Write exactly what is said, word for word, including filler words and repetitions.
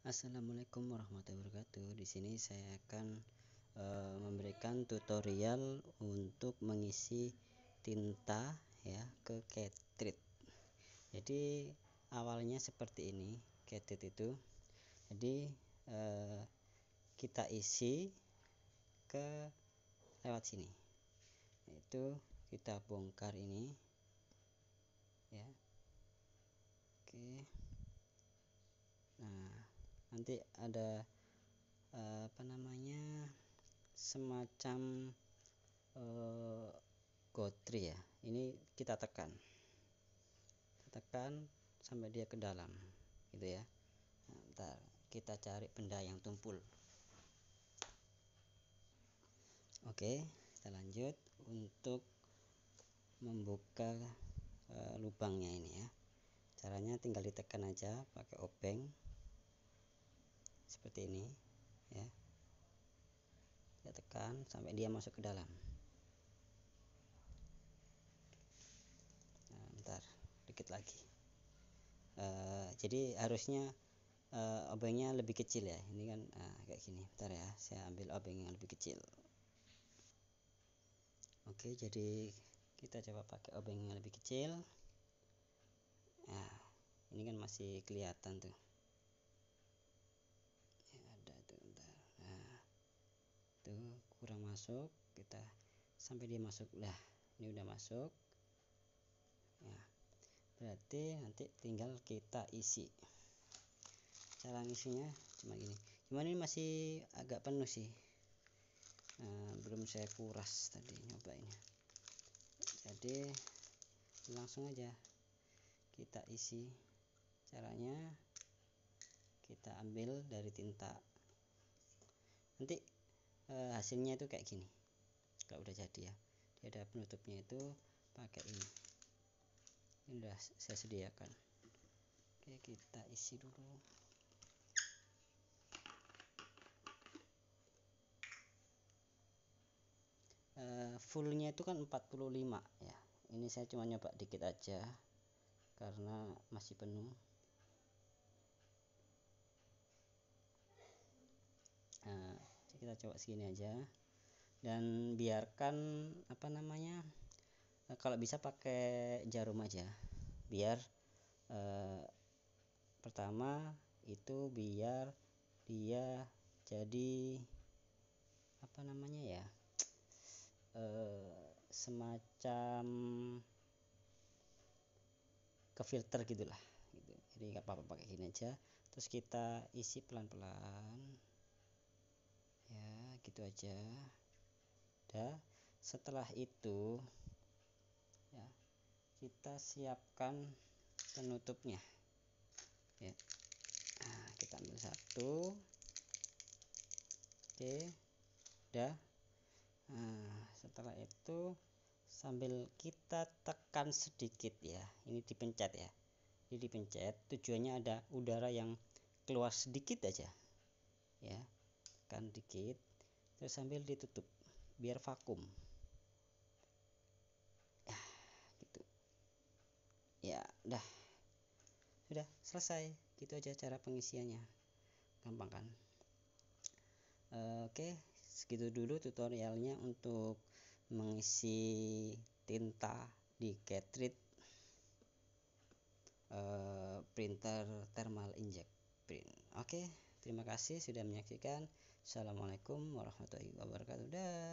Assalamualaikum warahmatullahi wabarakatuh. Di sini saya akan e, memberikan tutorial untuk mengisi tinta ya ke cartridge. Jadi awalnya seperti ini cartridge itu. Jadi e, kita isi ke lewat sini. Itu kita bongkar ini ya. Oke. Nah, nanti ada eh, apa namanya semacam eh, gotri ya. Ini kita tekan tekan sampai dia ke dalam gitu ya. Nah, ntar kita cari benda yang tumpul. Oke, kita lanjut untuk membuka eh, lubangnya ini ya. Caranya tinggal ditekan aja pakai obeng seperti ini ya. Kita tekan sampai dia masuk ke dalam. Nah, bentar, dikit lagi. E, jadi harusnya e, obengnya lebih kecil ya. Ini kan nah, kayak gini. Bentar ya, saya ambil obeng yang lebih kecil. Oke, jadi kita coba pakai obeng yang lebih kecil. Nah, ini kan masih kelihatan tuh. Ya, ada tuh, bentar. Nah, tuh kurang masuk. Kita sampai dia masuk. Lah, ini udah masuk. Nah, berarti nanti tinggal kita isi. Cara ngisinya cuma gini. Cuman ini masih agak penuh sih. Nah, belum saya kuras tadi nyobainnya. Jadi langsung aja kita isi. Caranya kita ambil dari tinta. Nanti e, hasilnya itu kayak gini. Kalau udah jadi ya. Dia ada penutupnya itu pakai ini. Ini udah saya sediakan. Oke, kita isi dulu. E, fullnya itu kan empat puluh lima ya. Ini saya cuma nyoba dikit aja karena masih penuh. Nah, kita coba segini aja dan biarkan apa namanya e, kalau bisa pakai jarum aja biar e, pertama itu biar dia jadi apa namanya ya e, semacam ke filter gitulah gitu. Jadi nggak apa-apa pakai gini aja, terus kita isi pelan-pelan ya, gitu aja. Dah, setelah itu ya kita siapkan penutupnya ya. Nah, kita ambil satu. Oke, dah. Nah, setelah itu sambil kita tekan sedikit ya, ini dipencet ya, ini dipencet, tujuannya ada udara yang keluar sedikit aja ya, tekan dikit, terus sambil ditutup biar vakum ya, gitu ya. Udah, sudah selesai, gitu aja cara pengisiannya, gampang kan? e, oke, segitu dulu tutorialnya untuk mengisi tinta di cartridge uh, printer thermal inkjet print. Oke, terima kasih sudah menyaksikan. Assalamualaikum warahmatullahi wabarakatuh. Dah.